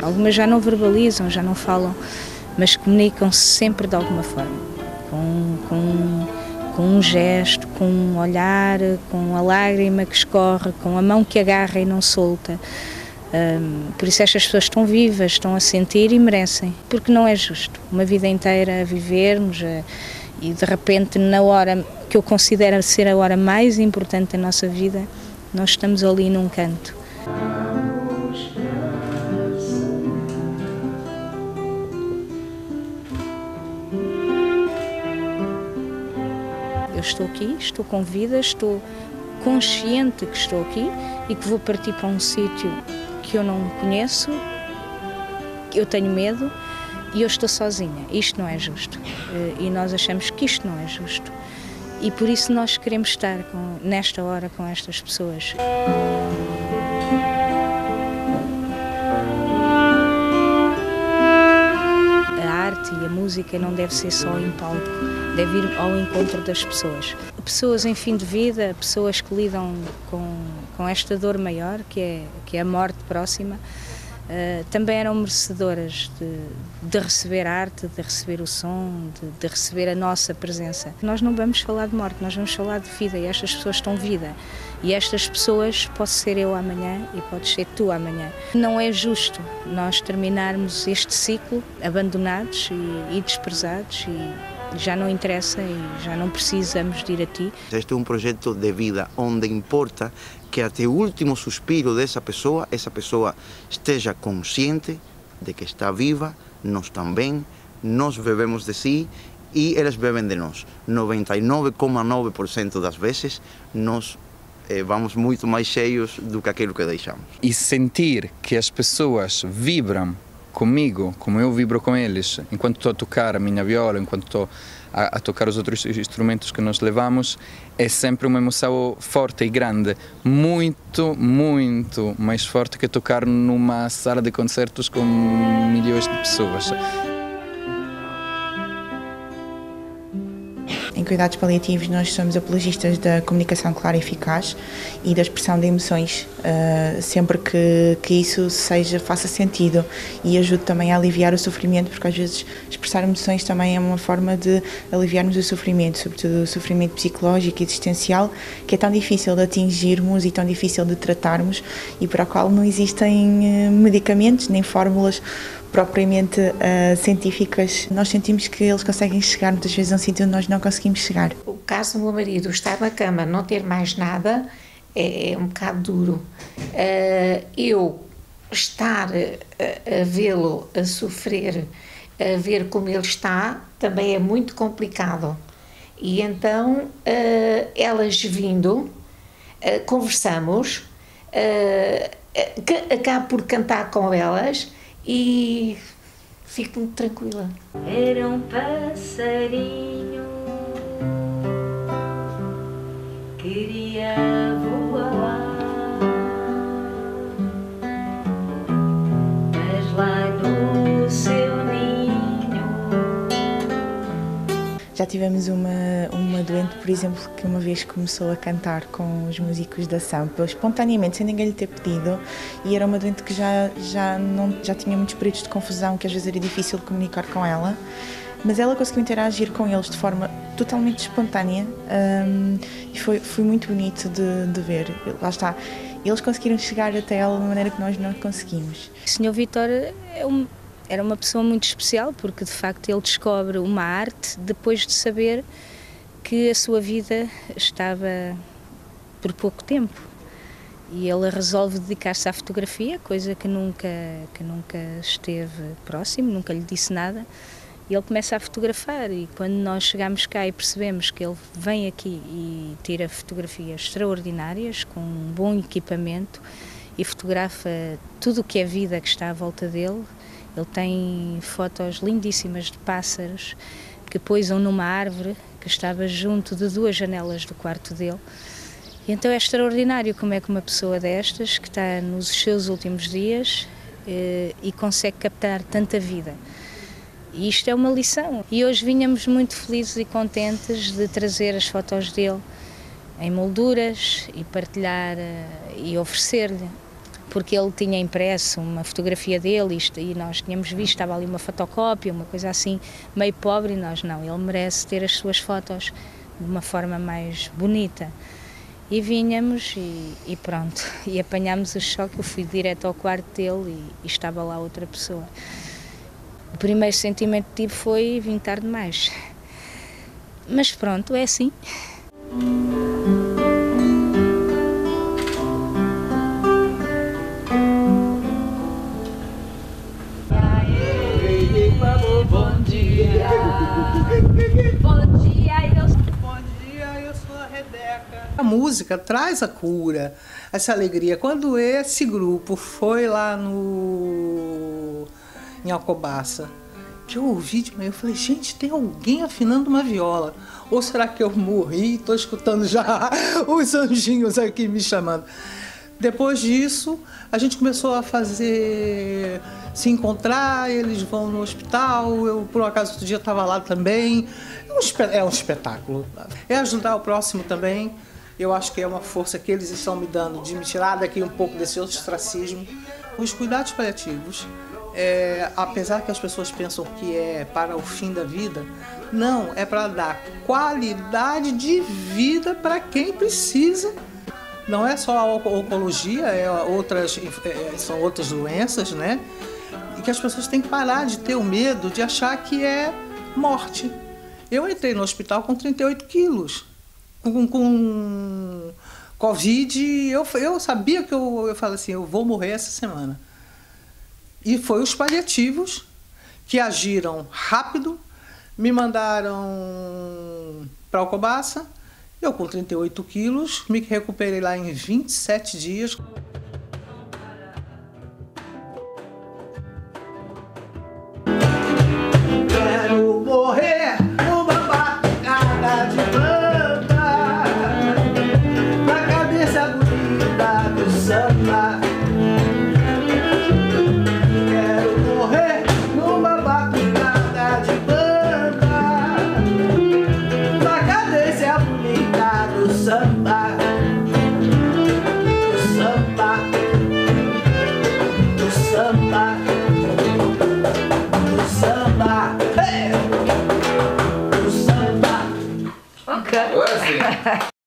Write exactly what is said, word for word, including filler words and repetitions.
Algumas já não verbalizam, já não falam, mas comunicam-se sempre de alguma forma, com, com, com um gesto, com um olhar, com a lágrima que escorre, com a mão que agarra e não solta. Um, por isso estas pessoas estão vivas, estão a sentir e merecem, porque não é justo uma vida inteira a vivermos a, e de repente na hora que eu considero ser a hora mais importante da nossa vida, nós estamos ali num canto. Eu estou aqui, estou com vida, estou consciente que estou aqui e que vou partir para um sítio que eu não conheço, que eu tenho medo e eu estou sozinha. Isto não é justo e nós achamos que isto não é justo e por isso nós queremos estar com, nesta hora com estas pessoas. A arte e a música não deve ser só em palco, deve ir ao encontro das pessoas. Pessoas em fim de vida, pessoas que lidam com, com esta dor maior, que é, que é a morte próxima, uh, também eram merecedoras de, de receber arte, de receber o som, de, de receber a nossa presença. Nós não vamos falar de morte, nós vamos falar de vida e estas pessoas estão vida. E estas pessoas, pode ser eu amanhã e pode ser tu amanhã. Não é justo nós terminarmos este ciclo abandonados e, e desprezados e já não interessa e já não precisamos de ir a ti. Este é um projeto de vida onde importa que até o último suspiro dessa pessoa, essa pessoa esteja consciente de que está viva, nós também, nós bebemos de si e eles bebem de nós. noventa e nove vírgula nove por cento das vezes nós eh, vamos muito mais cheios do que aquilo que deixamos. E sentir que as pessoas vibram comigo, como eu vibro com eles, enquanto estou a tocar a minha viola, enquanto estou a, a tocar os outros instrumentos que nós levamos, é sempre uma emoção forte e grande, muito, muito mais forte que tocar numa sala de concertos com milhões de pessoas. Em cuidados paliativos nós somos apologistas da comunicação clara e eficaz e da expressão de emoções, uh, sempre que, que isso seja, faça sentido e ajude também a aliviar o sofrimento, porque às vezes expressar emoções também é uma forma de aliviarmos o sofrimento, sobretudo o sofrimento psicológico e existencial, que é tão difícil de atingirmos e tão difícil de tratarmos e para o qual não existem uh, medicamentos nem fórmulas propriamente uh, científicas. Nós sentimos que eles conseguem chegar muitas vezes a um sítio onde nós não conseguimos chegar. O caso do meu marido estar na cama, não ter mais nada, é, é um bocado duro. Uh, eu estar a, a vê-lo a sofrer, a ver como ele está, também é muito complicado. E então, uh, elas vindo, uh, conversamos, uh, acabo por cantar com elas, e fico muito tranquila. Era um passarinho, queria voar, mas lá no seu ninho. Já tivemos uma, uma doente, por exemplo, que uma vez começou a cantar com os músicos da Sampa, espontaneamente, sem ninguém lhe ter pedido, e era uma doente que já, já, não, já tinha muitos períodos de confusão, que às vezes era difícil comunicar com ela, mas ela conseguiu interagir com eles de forma totalmente espontânea um, e foi, foi muito bonito de, de ver. Lá está, eles conseguiram chegar até ela de uma maneira que nós não conseguimos. O senhor Vítor é um... era uma pessoa muito especial porque, de facto, ele descobre uma arte depois de saber que a sua vida estava por pouco tempo. E ele resolve dedicar-se à fotografia, coisa que nunca, que nunca esteve próximo, nunca lhe disse nada. E ele começa a fotografar e quando nós chegamos cá e percebemos que ele vem aqui e tira fotografias extraordinárias, com um bom equipamento e fotografa tudo o que é vida que está à volta dele. Ele tem fotos lindíssimas de pássaros que pousam numa árvore que estava junto de duas janelas do quarto dele. E então é extraordinário como é que uma pessoa destas, que está nos seus últimos dias eh, e consegue captar tanta vida. E isto é uma lição. E hoje vinhamos muito felizes e contentes de trazer as fotos dele em molduras e partilhar e oferecer-lhe porque ele tinha impresso uma fotografia dele isto, e nós tínhamos visto, estava ali uma fotocópia, uma coisa assim, meio pobre, e nós não, ele merece ter as suas fotos de uma forma mais bonita. E vinhamos e, e pronto, e apanhámos o choque, eu fui direto ao quarto dele e, e estava lá outra pessoa. O primeiro sentimento que tive foi vim tarde demais. Mas pronto, é assim. Bom dia. Bom dia, eu sou... Bom dia, eu sou a Rebeca. A música traz a cura, essa alegria. Quando esse grupo foi lá no em Alcobaça, que eu ouvi de manhã, eu falei, gente, tem alguém afinando uma viola. Ou será que eu morri e estou escutando já os anjinhos aqui me chamando? Depois disso, a gente começou a fazer, se encontrar, eles vão no hospital, eu por um acaso outro dia estava lá também. É um, é um espetáculo. É ajudar o próximo também. Eu acho que é uma força que eles estão me dando de me tirar daqui um pouco desse ostracismo. Os cuidados paliativos, é, apesar que as pessoas pensam que é para o fim da vida, não, é para dar qualidade de vida para quem precisa. Não é só a oncologia, é outras, é, são outras doenças, né? E que as pessoas têm que parar de ter o medo de achar que é morte. Eu entrei no hospital com trinta e oito quilos, com, com Covid, eu, eu sabia que eu, eu falei assim, eu vou morrer essa semana. E foi os paliativos que agiram rápido, me mandaram para Alcobaça. Eu, com trinta e oito quilos, me recuperei lá em vinte e sete dias. Quero morrer numa batucada de banda, na cabeça bonita do samba. Quero morrer numa batucada de banda, na cadência bonita do samba, do samba, do samba, do samba, hey! Do samba. Okay.